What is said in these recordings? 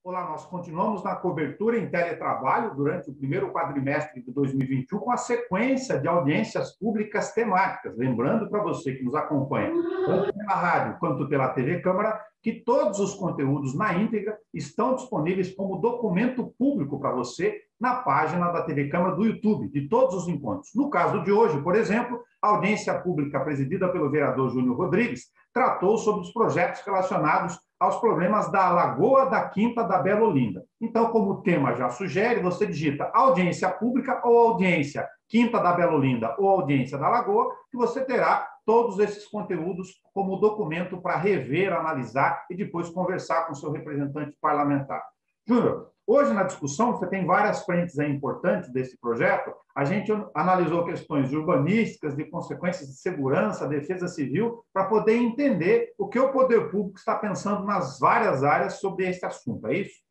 Olá, nós continuamos na cobertura em teletrabalho durante o primeiro quadrimestre de 2021 com a sequência de audiências públicas temáticas. Lembrando para você que nos acompanha, tanto pela rádio quanto pela TV Câmara, que todos os conteúdos na íntegra estão disponíveis como documento público para você na página da TV Câmara do YouTube, de todos os encontros. No caso de hoje, por exemplo, a audiência pública presidida pelo vereador Júnior Rodrigues tratou sobre os projetos relacionados aos problemas da Lagoa da Quinta da Bela Olinda. Então, como o tema já sugere, você digita audiência pública ou audiência Quinta da Bela Olinda ou audiência da Lagoa, que você terá todos esses conteúdos como documento para rever, analisar e depois conversar com o seu representante parlamentar. Júnior, hoje na discussão você tem várias frentes importantes desse projeto. A gente analisou questões urbanísticas, de consequências de segurança, defesa civil, para poder entender o que o poder público está pensando nas várias áreas sobre esse assunto, é isso?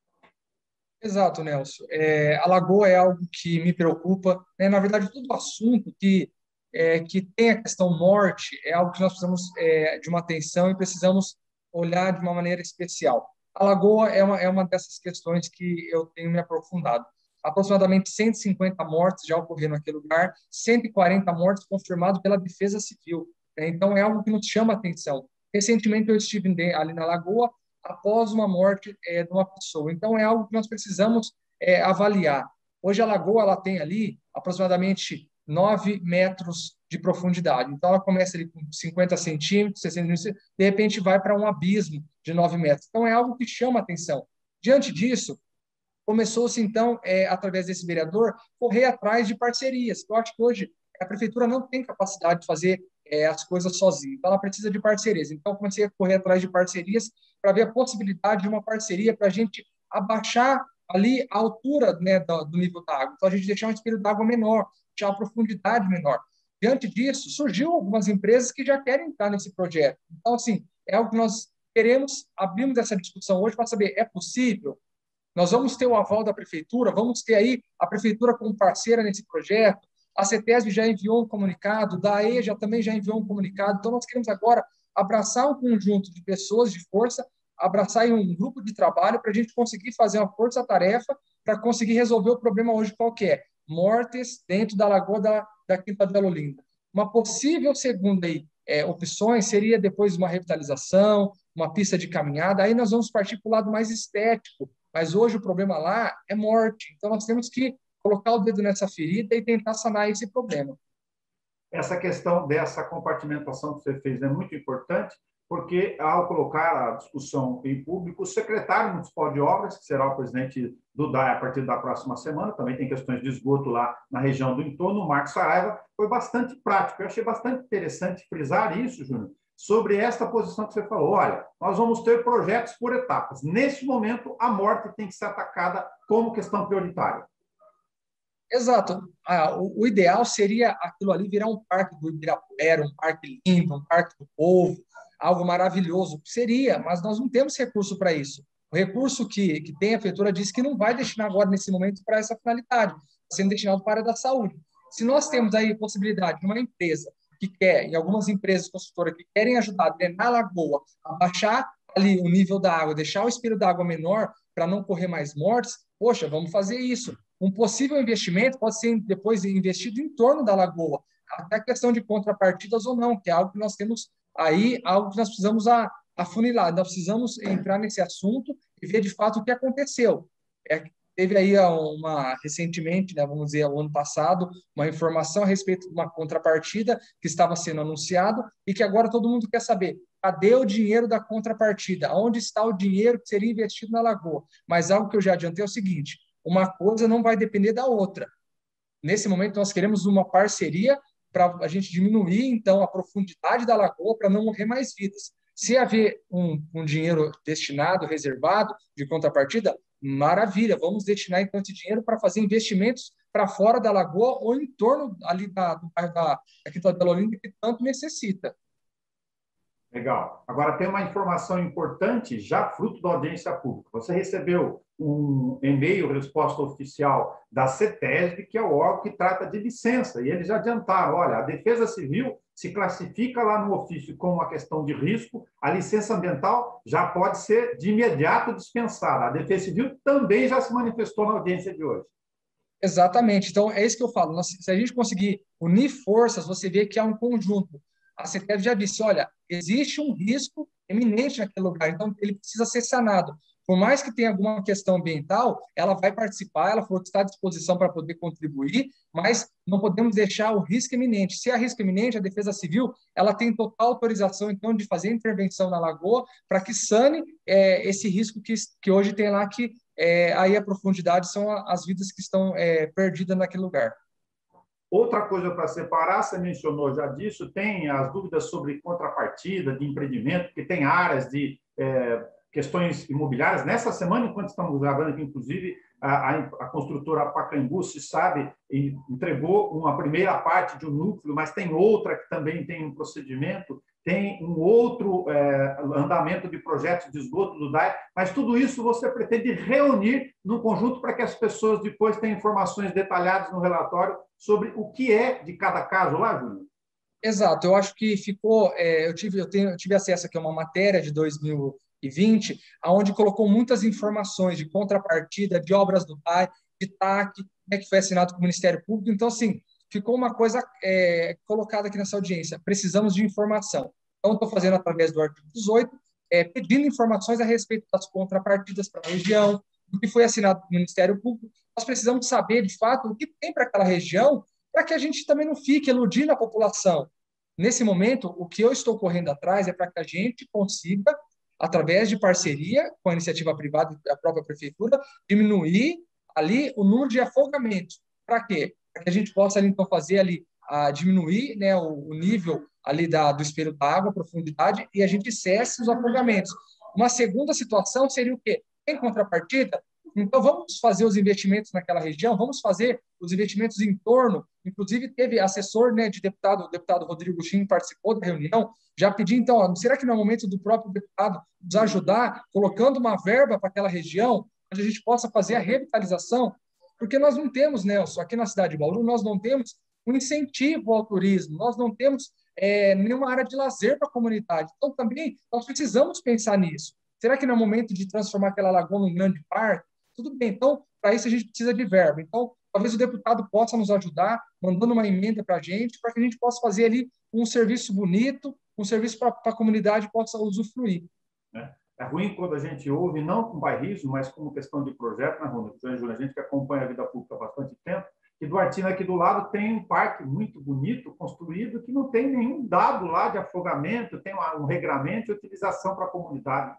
Exato, Nelson. A lagoa é algo que me preocupa, né? Na verdade, todo assunto que tem a questão morte é algo que nós precisamos de uma atenção e precisamos olhar de uma maneira especial. A lagoa é uma dessas questões que eu tenho me aprofundado. Aproximadamente 150 mortes já ocorreram naquele lugar, 140 mortes confirmadas pela Defesa Civil, né? Então, é algo que nos chama a atenção. Recentemente, eu estive ali na lagoa após uma morte de uma pessoa. Então, é algo que nós precisamos avaliar. Hoje, a lagoa ela tem ali aproximadamente 9 metros de profundidade. Então, ela começa ali com 50 centímetros, 60 centímetros, de repente vai para um abismo de 9 metros. Então, é algo que chama atenção. Diante disso, começou-se, então, através desse vereador, correr atrás de parcerias. Eu acho que hoje a prefeitura não tem capacidade de fazer as coisas sozinha, então ela precisa de parcerias. Então, comecei a correr atrás de parcerias para ver a possibilidade de uma parceria para a gente abaixar ali a altura, né, do nível da água. Então, a gente deixar um espelho d'água menor, deixar uma profundidade menor. Diante disso, surgiu algumas empresas que já querem entrar nesse projeto. Então, assim, é algo que nós queremos, abrimos essa discussão hoje para saber, é possível? Nós vamos ter o aval da prefeitura, vamos ter aí a prefeitura como parceira nesse projeto, a CETESB já enviou um comunicado, da AEJA também já enviou um comunicado, então nós queremos agora abraçar um conjunto de pessoas de força, abraçar aí um grupo de trabalho para a gente conseguir fazer uma força-tarefa para conseguir resolver o problema hoje qualquer, mortes dentro da Lagoa da Quinta Bela Olinda. Uma possível segunda aí, opções seria depois uma revitalização, uma pista de caminhada, aí nós vamos partir para o lado mais estético, mas hoje o problema lá é morte. Então, nós temos que colocar o dedo nessa ferida e tentar sanar esse problema. Essa questão dessa compartimentação que você fez é muito importante, porque ao colocar a discussão em público, o secretário municipal de obras, que será o presidente do DAE a partir da próxima semana, também tem questões de esgoto lá na região do entorno, o Marcos Saraiva, foi bastante prático. Eu achei bastante interessante frisar isso, Júnior, sobre esta posição que você falou. Olha, nós vamos ter projetos por etapas. Nesse momento, a morte tem que ser atacada como questão prioritária. Exato. O ideal seria aquilo ali virar um parque do Ibirapuera, um parque lindo, um parque do povo, algo maravilhoso. Seria, mas nós não temos recurso para isso. O recurso que tem a prefeitura diz que não vai destinar agora, nesse momento, para essa finalidade, sendo destinado para a área da saúde. Se nós temos aí possibilidade de uma empresa que quer, e algumas empresas construtoras que querem ajudar a drenar a lagoa, a baixar ali o nível da água, deixar o espelho da água menor para não correr mais mortes, poxa, vamos fazer isso. Um possível investimento pode ser depois investido em torno da lagoa, até a questão de contrapartidas ou não, que é algo que nós temos aí, algo que nós precisamos afunilar, nós precisamos entrar nesse assunto e ver de fato o que aconteceu. Teve aí recentemente, né, vamos dizer, o ano passado, uma informação a respeito de uma contrapartida que estava sendo anunciado e que agora todo mundo quer saber, cadê o dinheiro da contrapartida? Onde está o dinheiro que seria investido na lagoa? Mas algo que eu já adiantei é o seguinte, uma coisa não vai depender da outra. Nesse momento, nós queremos uma parceria para a gente diminuir, então, a profundidade da lagoa para não morrer mais vidas. Se haver um dinheiro destinado, reservado, de contrapartida, maravilha, vamos destinar, então, esse dinheiro para fazer investimentos para fora da lagoa ou em torno ali do bairro da Quinta Bela Olinda, que tanto necessita. Legal. Agora, tem uma informação importante, já fruto da audiência pública. Você recebeu um e-mail, resposta oficial da CETESB, que é o órgão que trata de licença, e eles já adiantaram, olha, a Defesa Civil se classifica lá no ofício como uma questão de risco, a licença ambiental já pode ser de imediato dispensada. A Defesa Civil também já se manifestou na audiência de hoje. Exatamente. Então, é isso que eu falo. Se a gente conseguir unir forças, você vê que há um conjunto. A CETESB já disse, olha, existe um risco eminente naquele lugar, então ele precisa ser sanado. Por mais que tenha alguma questão ambiental, ela vai participar, ela falou que está à disposição para poder contribuir, mas não podemos deixar o risco eminente. Se há risco eminente, a Defesa Civil ela tem total autorização, então, de fazer intervenção na lagoa para que sane esse risco que hoje tem lá, que aí a profundidade são as vidas que estão perdidas naquele lugar. Outra coisa para separar, você mencionou já disso, tem as dúvidas sobre contrapartida de empreendimento, que tem áreas de questões imobiliárias. Nessa semana, enquanto estamos gravando aqui, inclusive, a construtora Pacaembu, se sabe, entregou uma primeira parte de um núcleo, mas tem outra que também tem um procedimento, tem um outro andamento de projetos de esgoto do DAE, mas tudo isso você pretende reunir no conjunto para que as pessoas depois tenham informações detalhadas no relatório sobre o que é de cada caso lá, Júnior? Exato, eu acho que ficou. Eu tive acesso aqui a uma matéria de 2020, onde colocou muitas informações de contrapartida, de obras do DAE, de TAC, que foi assinado com o Ministério Público. Então, assim, ficou uma coisa colocada aqui nessa audiência. Precisamos de informação. Então, estou fazendo através do artigo 18, pedindo informações a respeito das contrapartidas para a região, do que foi assinado com o Ministério Público. Nós precisamos saber, de fato, o que tem para aquela região, para que a gente também não fique iludindo a população. Nesse momento, o que eu estou correndo atrás é para que a gente consiga, através de parceria com a iniciativa privada e a própria prefeitura, diminuir ali o número de afogamentos. Para quê? Para que a gente possa, ali, então, fazer ali, diminuir, né, o nível ali do espelho da água, a profundidade, e a gente cesse os afogamentos. Uma segunda situação seria o quê? Em contrapartida, então, vamos fazer os investimentos naquela região, vamos fazer os investimentos em torno. Inclusive, teve assessor, né, de deputado, o deputado Rodrigo Chin participou da reunião, já pedi, então, ó, será que não é o momento do próprio deputado nos ajudar, colocando uma verba para aquela região, onde a gente possa fazer a revitalização? Porque nós não temos, Nelson, aqui na cidade de Bauru, nós não temos um incentivo ao turismo, nós não temos nenhuma área de lazer para a comunidade. Então, também, nós precisamos pensar nisso. Será que não é o momento de transformar aquela lagoa num grande parque? Tudo bem, então, para isso a gente precisa de verba. Então, talvez o deputado possa nos ajudar, mandando uma emenda para a gente possa fazer ali um serviço bonito, um serviço para a comunidade possa usufruir. É ruim quando a gente ouve, não com bairrismo, mas como questão de projeto, né, Júnior? A gente que acompanha a vida pública há bastante tempo, que Duartina aqui do lado tem um parque muito bonito, construído, que não tem nenhum dado lá de afogamento, tem um regramento e utilização para a comunidade.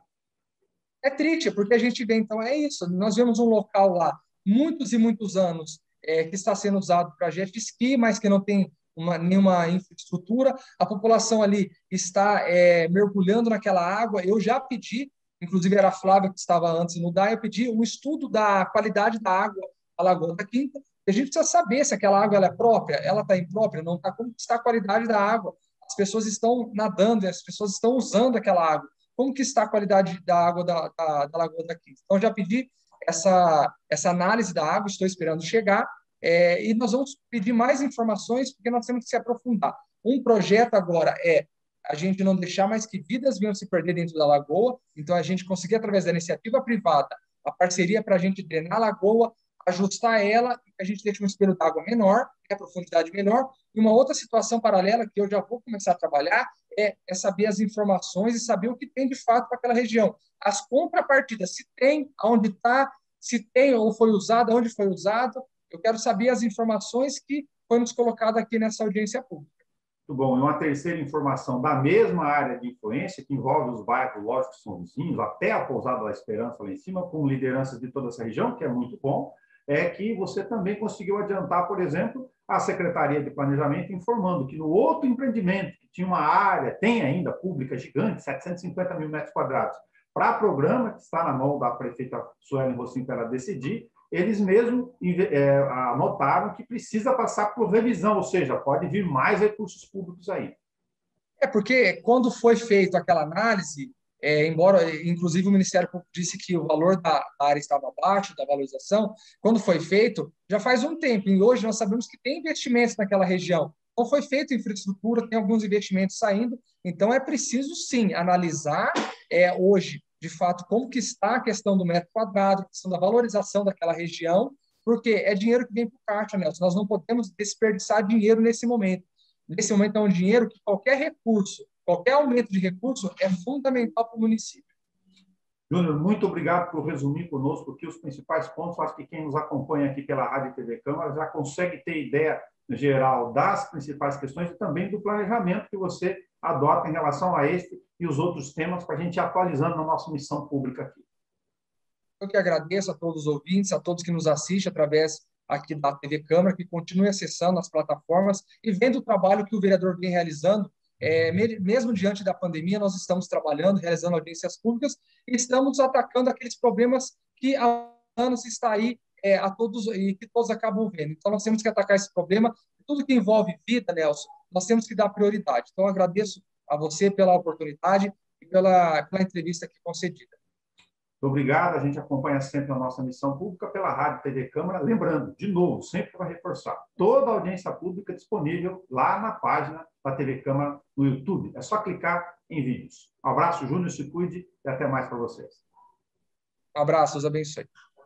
É triste, porque a gente vê, então, é isso. Nós vemos um local lá, muitos e muitos anos, que está sendo usado para jet ski, mas que não tem nenhuma infraestrutura. A população ali está mergulhando naquela água. Eu já pedi, inclusive era a Flávia que estava antes no DAE, eu pedi um estudo da qualidade da água da Lagoa da Quinta. A gente precisa saber se aquela água ela é própria, ela está imprópria, não está, como está a qualidade da água. As pessoas estão nadando, as pessoas estão usando aquela água. Como que está a qualidade da água da Lagoa da Quinta? Então, já pedi essa análise da água, estou esperando chegar, e nós vamos pedir mais informações, porque nós temos que se aprofundar. Um projeto agora é a gente não deixar mais que vidas venham se perder dentro da lagoa, então a gente conseguir, através da iniciativa privada, a parceria para a gente drenar a lagoa, ajustar ela, e que a gente deixe um espelho d'água menor, a profundidade menor. E uma outra situação paralela que eu já vou começar a trabalhar é saber as informações e saber o que tem de fato para aquela região. As contrapartidas, se tem, onde está, se tem ou foi usado, onde foi usado. Eu quero saber as informações que foram nos colocadas aqui nessa audiência pública. Muito bom. E uma terceira informação da mesma área de influência, que envolve os bairros, lógico, que são vizinhos, até a Pousada da Esperança lá em cima, com lideranças de toda essa região, que é muito bom, é que você também conseguiu adiantar, por exemplo, a Secretaria de Planejamento informando que no outro empreendimento, que tinha uma área, tem ainda pública gigante, 750 mil metros quadrados, para programa, que está na mão da prefeita Suelen Rocim para ela decidir, eles mesmos anotaram que precisa passar por revisão, ou seja, pode vir mais recursos públicos aí. É porque quando foi feita aquela análise, embora, inclusive, o Ministério Público disse que o valor da área estava abaixo da valorização, quando foi feito, já faz um tempo, e hoje nós sabemos que tem investimentos naquela região. Então, foi feita infraestrutura, tem alguns investimentos saindo, então é preciso, sim, analisar hoje, de fato, como que está a questão do metro quadrado, a questão da valorização daquela região, porque é dinheiro que vem para o caixa, Nelson. Nós não podemos desperdiçar dinheiro nesse momento. Nesse momento é um dinheiro que qualquer recurso, qualquer aumento de recurso é fundamental para o município. Júnior, muito obrigado por resumir conosco aqui os principais pontos. Acho que quem nos acompanha aqui pela Rádio e TV Câmara já consegue ter ideia geral das principais questões e também do planejamento que você adota em relação a este e os outros temas para a gente ir atualizando na nossa missão pública aqui. Eu que agradeço a todos os ouvintes, a todos que nos assistem através aqui da TV Câmara, que continue acessando as plataformas e vendo o trabalho que o vereador vem realizando. Mesmo diante da pandemia, nós estamos trabalhando, realizando audiências públicas e estamos atacando aqueles problemas que há anos está aí a todos e que todos acabam vendo. Então, nós temos que atacar esse problema. Tudo que envolve vida, Nelson, nós temos que dar prioridade. Então, eu agradeço a você pela oportunidade e pela entrevista aqui concedida. Muito obrigado. A gente acompanha sempre a nossa missão pública pela Rádio TV Câmara. Lembrando, de novo, sempre para reforçar, toda a audiência pública disponível lá na página da TV Câmara no YouTube. É só clicar em vídeos. Um abraço, Júnior, se cuide e até mais para vocês. Um abraço, Deus abençoe.